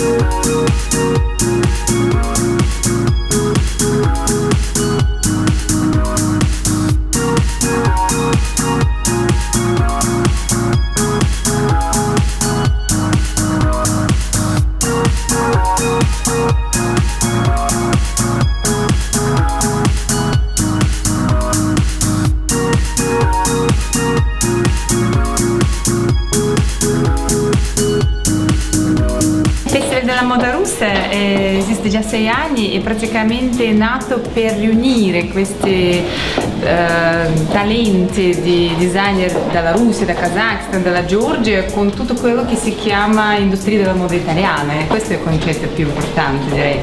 La moda russa esiste già 6 anni e praticamente è nato per riunire questi talenti di designer dalla Russia, da Kazakhstan, dalla Georgia con tutto quello che si chiama industria della moda italiana, e questo è il concetto più importante, direi.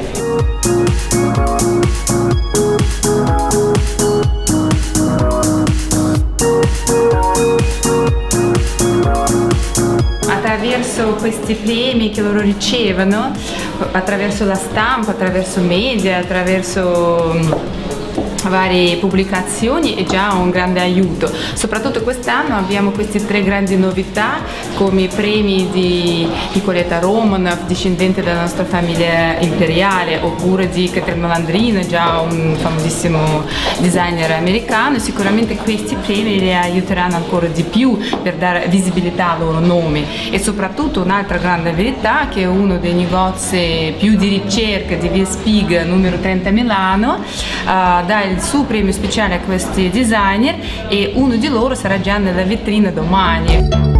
Attraverso questi premi che loro ricevono, attraverso la stampa, attraverso media, attraverso varie pubblicazioni, è già un grande aiuto. Soprattutto quest'anno abbiamo queste 3 grandi novità, come i premi di Nicoletta Romanov, discendente della nostra famiglia imperiale, oppure di Catherine Malandrino, già un famosissimo designer americano. Sicuramente questi premi li aiuteranno ancora di più per dare visibilità al loro nome, e soprattutto un'altra grande verità, che è uno dei negozi più di ricerca di Via Spiga numero 30 a Milano, dà il suo premio speciale a questi designer, e uno di loro sarà già nella vetrina domani.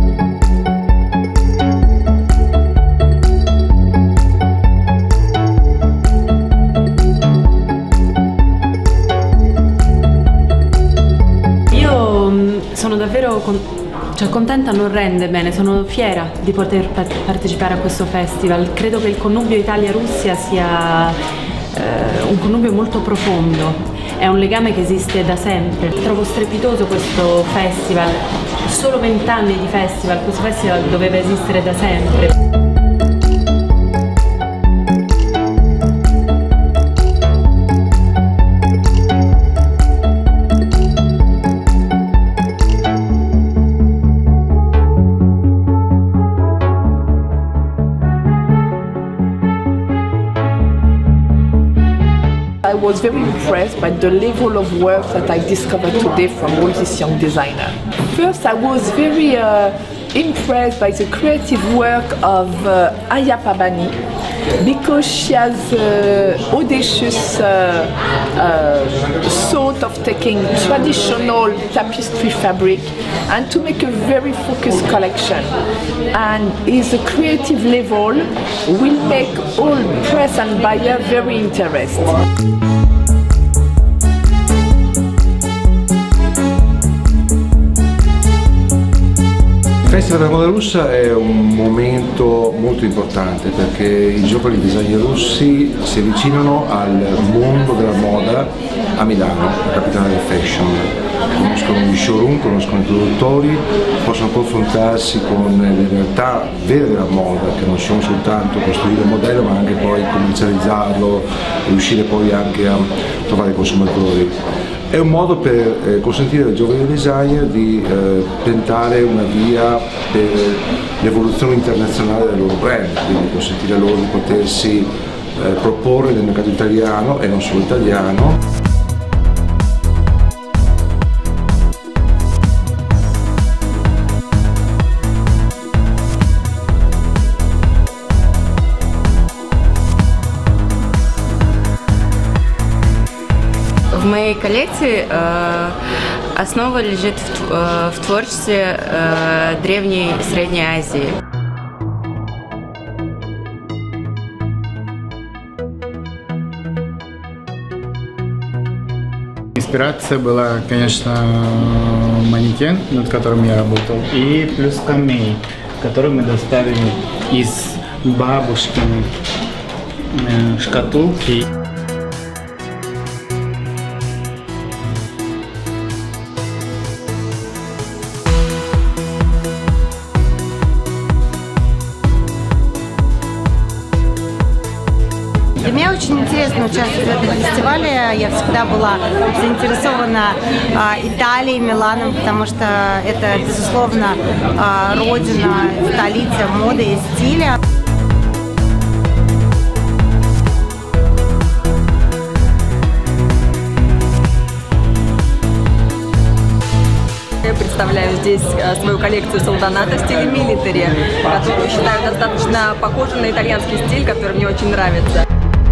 Sono davvero contenta non rende bene, sono fiera di poter partecipare a questo festival. Credo che il connubio Italia-Russia sia un connubio molto profondo, è un legame che esiste da sempre. Trovo strepitoso questo festival, solo 20 anni di festival, questo festival doveva esistere da sempre. I was very impressed by the level of work that I discovered today from all these young designers. First, I was very impressed by the creative work of Aya Pabani, because she has audacious thought of taking traditional tapestry fabric and to make a very focused collection. And his creative level will make all press and buyer very interested. Il Festival della Moda Russa è un momento molto importante, perché i giovani designer russi si avvicinano al mondo della moda a Milano, la capitale del fashion. Conoscono gli showroom, conoscono i produttori, possono confrontarsi con le realtà vere della moda, che non sono soltanto costruire il modello ma anche poi commercializzarlo, riuscire poi anche a trovare i consumatori. È un modo per consentire ai giovani designer di tentare una via per l'evoluzione internazionale del loro brand, quindi consentire loro di potersi proporre nel mercato italiano e non solo italiano. В моей коллекции основа лежит в творчестве Древней и Средней Азии. Инспирация была, конечно, манекен, над которым я работал, и плюс камей, который мы доставили из бабушкиной шкатулки. Для меня очень интересно участвовать в этом фестивале. Я всегда была заинтересована Италией, Миланом, потому что это, безусловно, родина, столица моды и стиля. представляю здесь свою коллекцию Солдоната в стиле милитари, которую считаю достаточно похожей на итальянский стиль, который мне очень нравится.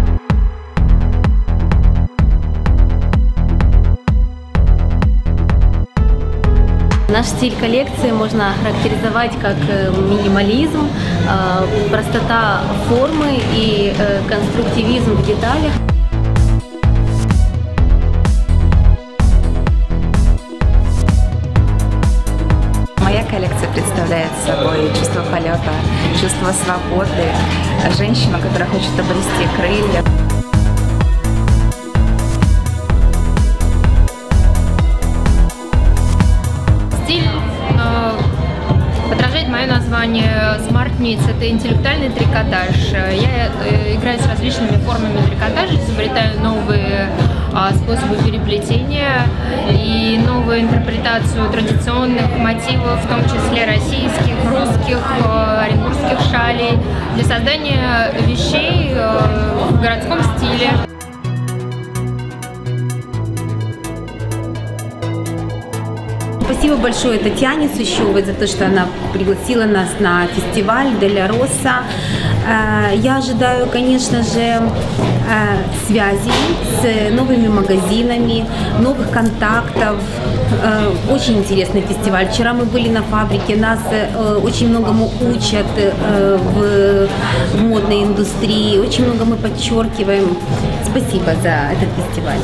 Наш стиль коллекции можно охарактеризовать как минимализм, простота формы и конструктивизм в деталях. Моя коллекция представляет собой чувство полета, чувство свободы, женщину, которая хочет обрести крылья. Стиль отражает мое название Smart Knits. Это интеллектуальный трикотаж. Я играю с различными формами трикотажа, изобретаю новые способы переплетения и новую интерпретацию традиционных мотивов, в том числе российских, русских, оренбургских шалей, для создания вещей в городском стиле. Спасибо большое Татьяне Сущевой за то, что она пригласила нас на фестиваль Деля Росса. Я ожидаю, конечно же, связи с новыми магазинами, новых контактов. Очень интересный фестиваль. Вчера мы были на фабрике, нас очень многому учат в модной индустрии, очень много мы подчеркиваем. Спасибо за этот фестиваль.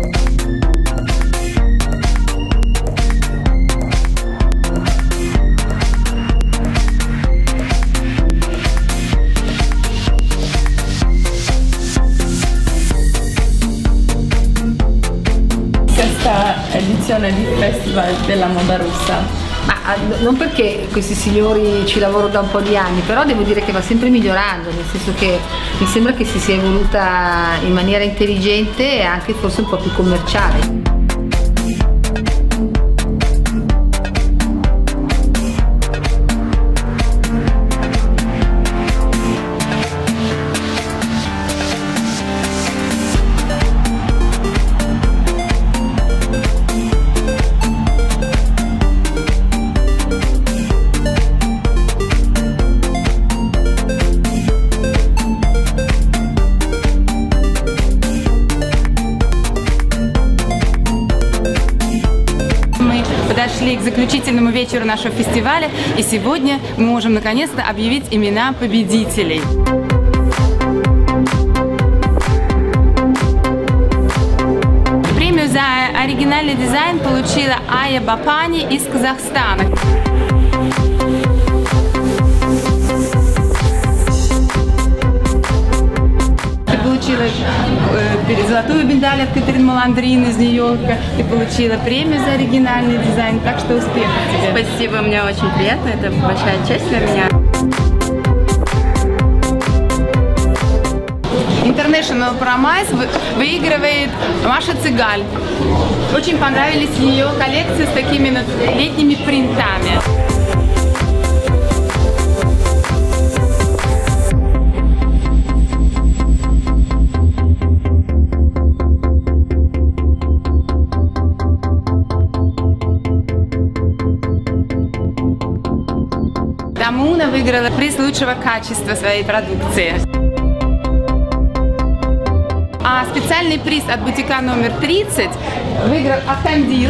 Edizione di Festival della Moda Russa. Non perché questi signori ci lavorano da un po' di anni, però devo dire che va sempre migliorando, nel senso che mi sembra che si sia evoluta in maniera intelligente e anche forse un po' più commerciale. Подошли к заключительному вечеру нашего фестиваля, и сегодня мы можем наконец-то объявить имена победителей. Премию за оригинальный дизайн получила Ая Бапани из Казахстана. Получила золотую медаль от Катерины Маландрин из Нью-Йорка. Ты получила премию за оригинальный дизайн, так что успехов тебе. Спасибо, мне очень приятно, это большая честь для меня. International Promise выигрывает Маша Цыгаль. Очень понравились ее коллекции с такими летними принтами. Дамуна выиграла приз лучшего качества своей продукции. А специальный приз от бутика номер 30 выиграл Ахтандил.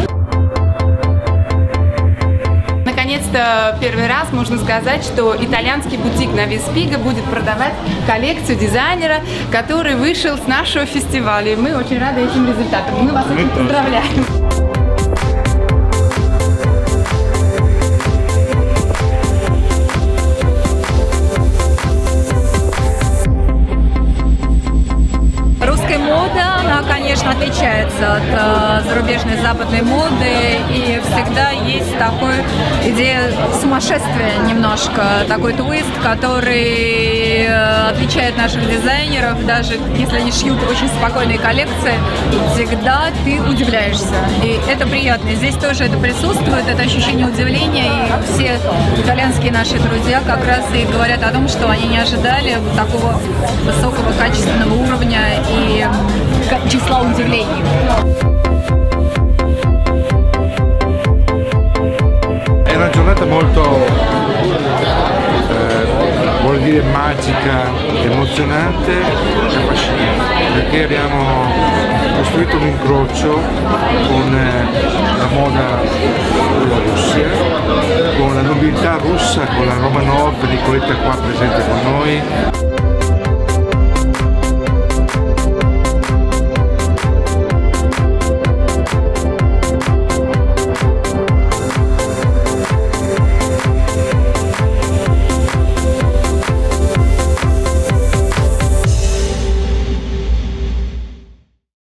Наконец-то первый раз можно сказать, что итальянский бутик на Веспига будет продавать коллекцию дизайнера, который вышел с нашего фестиваля. И мы очень рады этим результатам. Мы вас очень поздравляем. Конечно, отличается от зарубежной западной моды, и всегда есть такая идея сумасшествия немножко, такой твист, который отличает наших дизайнеров, даже если они шьют очень спокойные коллекции, всегда ты удивляешься, и это приятно. Здесь тоже это присутствует, это ощущение удивления, и все итальянские наши друзья как раз и говорят о том, что они не ожидали такого высокого качественного уровня и числа удивлений. È una giornata molto, vuol dire magica, emozionante e affascinante, perché abbiamo costruito un incrocio con la moda della Russia, con la nobiltà russa, con la Romanov, Nicoletta qua presente con noi.